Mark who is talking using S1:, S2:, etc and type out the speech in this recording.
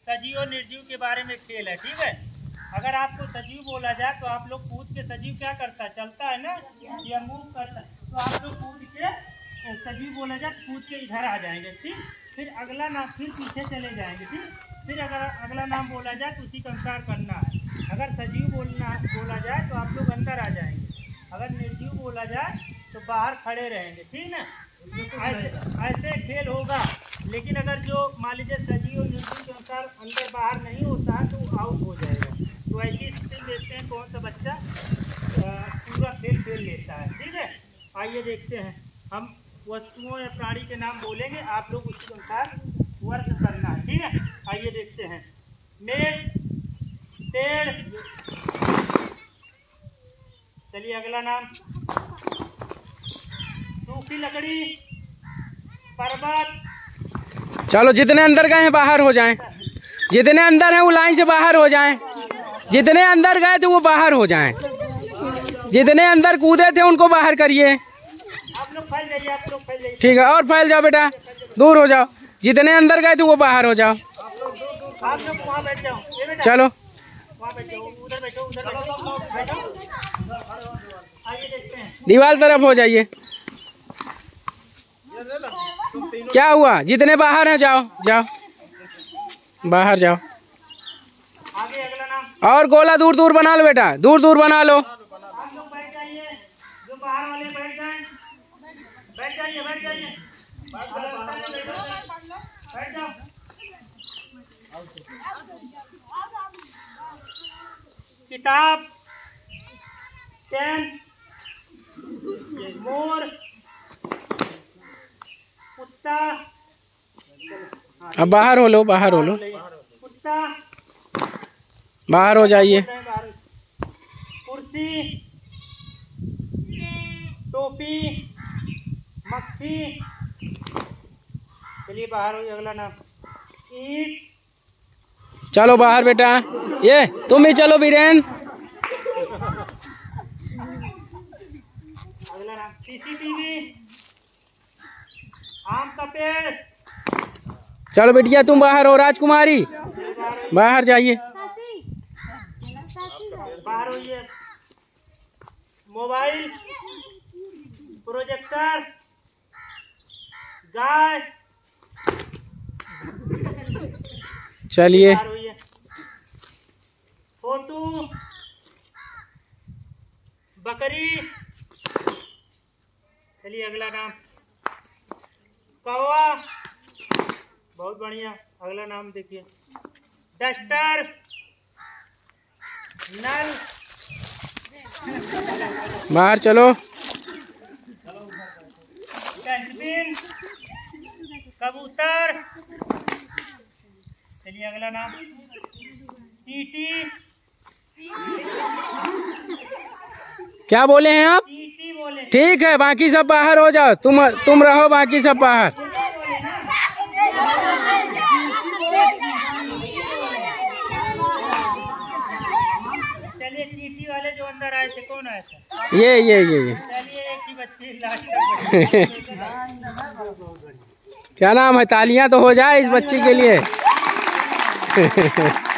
S1: सजीव और निर्जीव के बारे में खेल है, ठीक है। अगर आपको सजीव बोला जाए तो आप लोग कूद के, सजीव क्या करता है, चलता है ना या मूव करता है, तो आप लोग कूद के, सजीव बोला जाए कूद के इधर आ जाएंगे, ठीक। फिर अगला नाम, फिर पीछे चले जाएंगे, ठीक। फिर अगर अगला नाम बोला जाए तो उसी का अनुसार करना है। अगर सजीव बोला जाए तो आप लोग अंदर आ जाएंगे, अगर निर्जीव बोला जाए तो बाहर खड़े रहेंगे, ठीक ना। ऐसे खेल होगा। लेकिन अगर जो मान लीजिए सजीव और निर्जीव के अनुसार अंदर बाहर नहीं होता है तो आउट हो जाएगा। तो ऐसी स्थिति देखते हैं कौन सा बच्चा पूरा खेल लेता है, ठीक है। आइए देखते हैं, हम वस्तुओं या प्राणी के नाम बोलेंगे, आप लोग उसके अनुसार वर्क करना है, ठीक है। आइए देखते हैं, मेज, पेड़, चलिए अगला नाम, सूखी लकड़ी, पर्वत।
S2: चलो जितने अंदर गए हैं बाहर हो जाएं, जितने अंदर हैं वो लाइन से बाहर हो जाएं, जितने अंदर गए थे वो बाहर हो जाएं, जितने अंदर कूदे थे उनको बाहर करिए।
S1: आप लोग फैल जाइए, आप लोग फैल जाइए,
S2: ठीक है, और फैल जाओ बेटा, दूर हो जाओ, जितने अंदर गए थे वो बाहर हो जाओ।
S1: आप लोग वहाँ बैठ जाओ,
S2: चलो
S1: वहाँ बैठ जाओ, उधर बैठो, उधर बैठो। आइए देखते हैं,
S2: दीवार तरफ हो जाइए। क्या हुआ, जितने बाहर हैं जाओ जाओ, बाहर जाओ।
S1: आगे अगला नाम,
S2: और गोला दूर दूर बना लो बेटा, दूर दूर बना लो।
S1: आप लोग बैठ जाइए, जो बाहर वाले बैठ जाएं, बैठ जाइए, बैठ जाइए, बैठ जाओ। किताब, पेन, मोर, कुत्ता,
S2: अब बाहर हो लो, बाहर हो लो,
S1: कुत्ता,
S2: बाहर हो जाइए।
S1: कुर्सी, टोपी, मक्खी, चलिए बाहर हो। अगला नाम, ईंट,
S2: चलो बाहर बेटा, ये तुम ही चलो बीरेन।
S1: अगला नाम, सीसीटीवी, आम का पेड़।
S2: चलो बेटिया तुम बाहर हो, राजकुमारी बाहर जाइए।
S1: बाहर होइए। मोबाइल, प्रोजेक्टर, गाय,
S2: चलिए
S1: बाहर होइए। फोटो, बकरी, चलिए अगला नाम, कौवा, बहुत बढ़िया। अगला नाम देखिए, डस्टर, नल,
S2: बाहर चलो।
S1: डस्टबिन, कबूतर, चलिए अगला नाम, चींटी,
S2: क्या बोले हैं आप?
S1: चींटी बोले,
S2: ठीक है, बाकी सब बाहर हो जाओ, तुम रहो, बाकी सब बाहर।
S1: चलिए चींटी वाले जो अंदर आए थे, कौन आया था?
S2: ये
S1: चलिए एक ही बच्चे लास्ट
S2: क्या नाम है, तालियां तो हो जाए इस बच्ची के लिए।